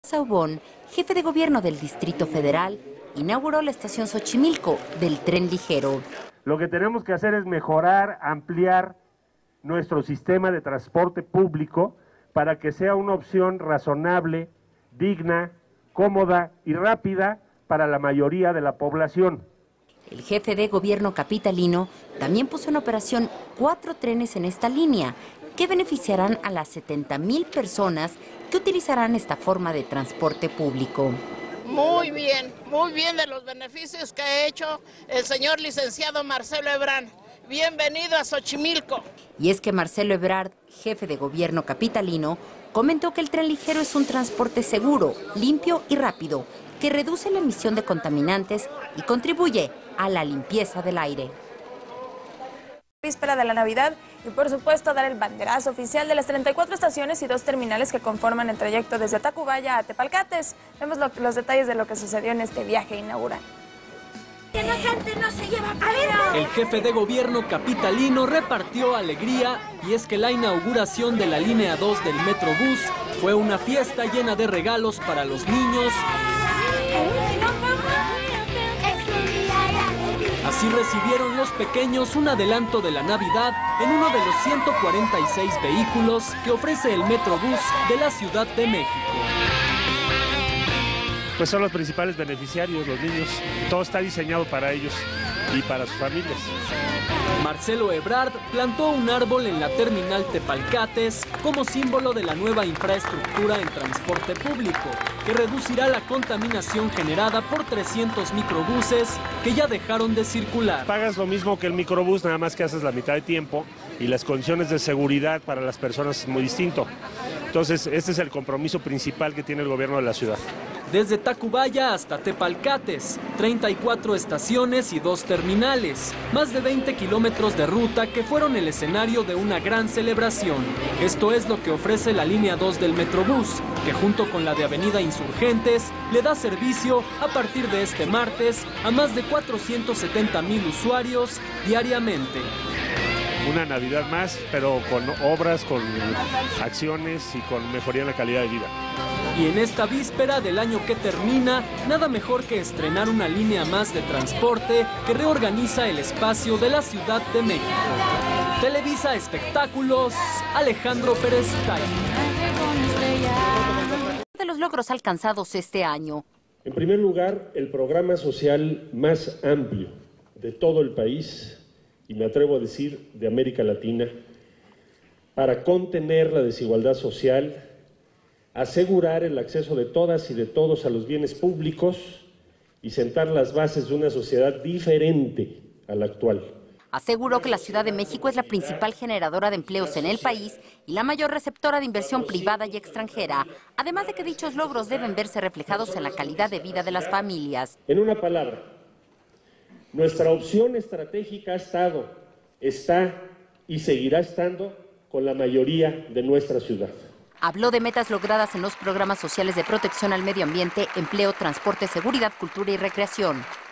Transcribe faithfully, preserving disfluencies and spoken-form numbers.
Saubón, jefe de gobierno del Distrito Federal, inauguró la estación Xochimilco del tren ligero. Lo que tenemos que hacer es mejorar, ampliar nuestro sistema de transporte público para que sea una opción razonable, digna, cómoda y rápida para la mayoría de la población. El jefe de gobierno capitalino también puso en operación cuatro trenes en esta línea que beneficiarán a las setenta mil personas que utilizarán esta forma de transporte público. Muy bien, muy bien de los beneficios que ha hecho el señor licenciado Marcelo Ebrard. Bienvenido a Xochimilco. Y es que Marcelo Ebrard, jefe de gobierno capitalino, comentó que el tren ligero es un transporte seguro, limpio y rápido, que reduce la emisión de contaminantes y contribuye a la limpieza del aire. Víspera de la Navidad y por supuesto dar el banderazo oficial de las treinta y cuatro estaciones y dos terminales que conforman el trayecto desde Tacubaya a Tepalcates. Vemos lo, los detalles de lo que sucedió en este viaje inaugural. La gente no se lleva pena. El jefe de gobierno capitalino repartió alegría y es que la inauguración de la línea dos del Metrobús fue una fiesta llena de regalos para los niños. Así recibieron los pequeños un adelanto de la Navidad en uno de los ciento cuarenta y seis vehículos que ofrece el Metrobús de la Ciudad de México. Pues son los principales beneficiarios, los niños. Todo está diseñado para ellos y para sus familias. Marcelo Ebrard plantó un árbol en la terminal Tepalcates como símbolo de la nueva infraestructura en transporte público, que reducirá la contaminación generada por trescientos microbuses que ya dejaron de circular. Pagas lo mismo que el microbús, nada más que haces la mitad de tiempo y las condiciones de seguridad para las personas es muy distinto. Entonces, este es el compromiso principal que tiene el gobierno de la ciudad. Desde Tacubaya hasta Tepalcates, treinta y cuatro estaciones y dos terminales, más de veinte kilómetros de ruta que fueron el escenario de una gran celebración. Esto es lo que ofrece la línea dos del Metrobús, que junto con la de Avenida Insurgentes le da servicio a partir de este martes a más de cuatrocientos setenta mil usuarios diariamente. Una Navidad más, pero con obras, con acciones y con mejoría en la calidad de vida. Y en esta víspera del año que termina, nada mejor que estrenar una línea más de transporte que reorganiza el espacio de la Ciudad de México. Televisa Espectáculos, Alejandro Pérez Tay. De los logros alcanzados este año. En primer lugar, el programa social más amplio de todo el país, y me atrevo a decir de América Latina, para contener la desigualdad social, asegurar el acceso de todas y de todos a los bienes públicos y sentar las bases de una sociedad diferente a la actual. Aseguró que la Ciudad de México es la principal generadora de empleos en el país y la mayor receptora de inversión privada y extranjera, además de que dichos logros deben verse reflejados en la calidad de vida de las familias. En una palabra, nuestra opción estratégica ha estado, está y seguirá estando con la mayoría de nuestra ciudad. Habló de metas logradas en los programas sociales de protección al medio ambiente, empleo, transporte, seguridad, cultura y recreación.